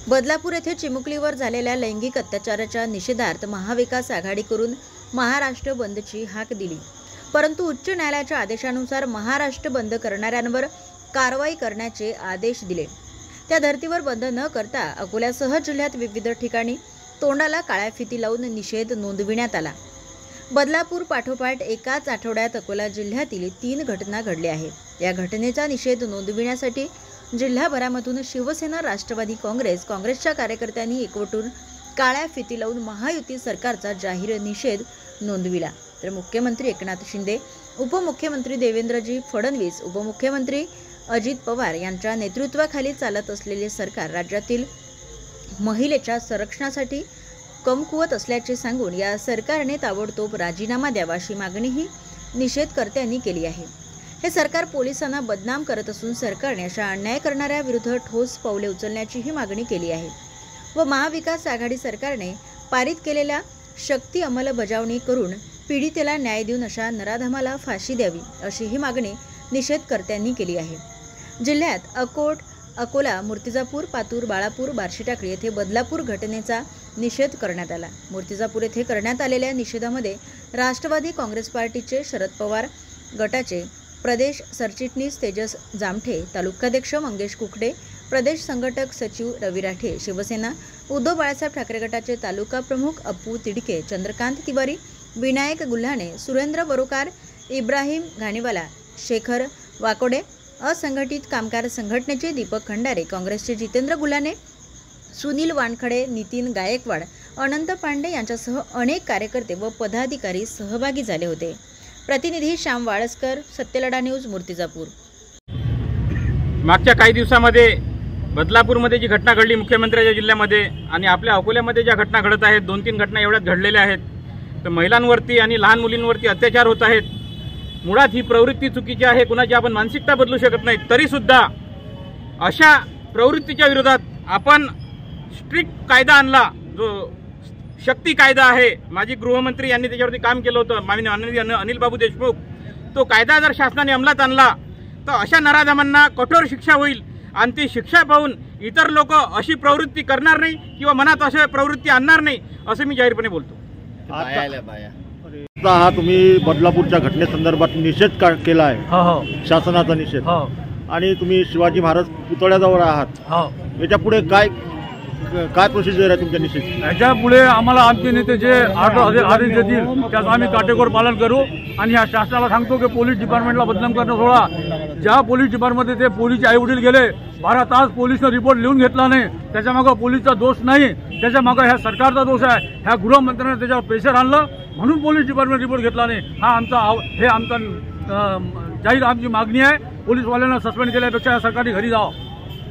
बदलापूर येथे चिमुकलीवर झालेल्या लैंगिक अत्याचाराच्या निषेधार्थ महाविकास आघाडीकडून महाराष्ट्र बंदची हाक दिली, परंतु उच्च न्यायालयाच्या आदेशानुसार महाराष्ट्र बंद करणाऱ्यांवर कारवाई करण्याचे आदेश दिले। त्या धर्तीवर बंद न करता अकोल्यासह जिल्ह्यात विविध ठिकाणी तोंडाला काळ्या फिती लावून निषेध नोंदविण्यात आला। बदलापूर पाठोपाठ एकाच आठवड्यात अकोला जिल्ह्यातील 3 घटना घडल्या आहेत। या घटनेचा निषेध नोंदविण्यासाठी जिल्हाभरामधून शिवसेना, राष्ट्रवादी काँग्रेसच्या कार्यकर्त्यांनी एकवटून काळ्या फिती लावून महायुती सरकारचा जाहीर निषेध नोंदविला। तर मुख्यमंत्री एकनाथ शिंदे, उपमुख्यमंत्री देवेंद्रजी फडणवीस, उपमुख्यमंत्री अजित पवार यांच्या नेतृत्वाखाली चालत असलेले सरकार राज्यातील महिलेच्या संरक्षणासाठी कमकुवत असल्याचे सांगून या सरकारने ताबडतोब राजीनामा द्यावा अशी मागणीही निषेधकर्त्यांनी केली आहे। हे सरकार पोलिसांना बदनाम करत असून सरकारने अशा अन्याय करणाऱ्या विरुद्ध ठोस पावले उचलण्याचीही मागणी केली आहे व महाविकास आघाडी सरकारने पारित केलेल्या शक्ती अंमलबजावणी करून पीडितेला न्याय देऊन अशा नराधमाला फाशी द्यावी अशीही मागणी निषेधकर्त्यांनी केली आहे। जिल्ह्यात अकोट, अकोला, मूर्तिजापूर, पातूर, बाळापूर, बार्शीटाकळी येथे बदलापूर घटनेचा निषेध करण्यात आला। मूर्तिजापूर येथे करण्यात आलेल्या निषेधामध्ये राष्ट्रवादी काँग्रेस पार्टीचे शरद पवार गटाचे प्रदेश सरचिटणीस तेजस जामठे, तालुकाध्यक्ष मंगेश कुकडे, प्रदेश संघटक सचिव रवी राठे, शिवसेना उद्धव बाळासाहेब ठाकरे गटाचे तालुका प्रमुख अप्पू तिडके, चंद्रकांत तिवारी, विनायक गुल्हाणे, सुरेंद्र बरोकार, इब्राहिम घाणीवाला, शेखर वाकोडे, असंघटित कामगार संघटनेचे दीपक खंडारे, काँग्रेसचे जितेंद्र गुल्हाणे, सुनील वानखडे, नितीन गायकवाड, अनंत पांडे यांच्यासह अनेक कार्यकर्ते व पदाधिकारी सहभागी झाले होते। प्रतिनिधी श्याम वाळस्कर, सत्यलढा न्यूज, मूर्तिजापूर। मागच्या काही दिवसांमध्ये बदलापूरमध्ये जी घटना घडली मुख्यमंत्र्यांच्या जिल्ह्यामध्ये आणि आपल्या अकोल्यामध्ये ज्या घटना घडत आहेत, 2-3 घटना एवढ्याच घडलेल्या आहेत, तर महिलांवरती आणि लहान मुलींवरती अत्याचार होत आहेत। मुळात ही प्रवृत्ती चुकीची आहे, कुणाची आपण मानसिकता बदलू शकत नाही, तरी सुद्धा अशा प्रवृत्तीच्या विरोधात आपण स्ट्रिक्ट कायदा आणला, जो शक्ती कायदा आहे। माजी गृहमंत्री यांनी त्याच्यावरती काम केलं होतं, माननीय अनिल बाबू देशमुख। तो कायदा जर शासनाने अंमलात आणला तर अशा नराधमांना कठोर शिक्षा होईल आणि ती शिक्षा पाहून इतर लोक अशी प्रवृत्ती करणार नाही किंवा मनात अशी प्रवृत्ती आणणार नाही, असं मी जाहीरपणे बोलतो। हा तुम्ही बदलापूरच्या घटनेसंदर्भात निषेध केला आहे, शासनाचा निषेध, आणि तुम्ही शिवाजी महाराज पुतळ्याजवळ आहात। याच्या पुढे काय प्रोसिजर आहे तुमच्या निषेध? याच्या पुढे आम्हाला आमचे नेते जे आदेश देतील त्याचं आम्ही काटेकोर पालन करू आणि या शासनाला सांगतो की पोलीस डिपार्टमेंटला बदनाम करणं सोडा। ज्या पोलीस डिपार्टमेंटमध्ये ते पोलीसचे आईवडील गेले, 12 तास पोलिसनं रिपोर्ट लिहून घेतला नाही, त्याच्यामागं पोलीसचा दोष नाही, त्याच्यामागं ह्या सरकारचा दोष आहे। ह्या गृहमंत्र्यांनी त्याच्यावर प्रेशर आणलं म्हणून पोलीस डिपार्टमेंट रिपोर्ट घेतला नाही। हे आमचा जाहीर आमची मागणी आहे। पोलीसवाल्यांना सस्पेंड केल्यापेक्षा या सरकारने घरी जावं।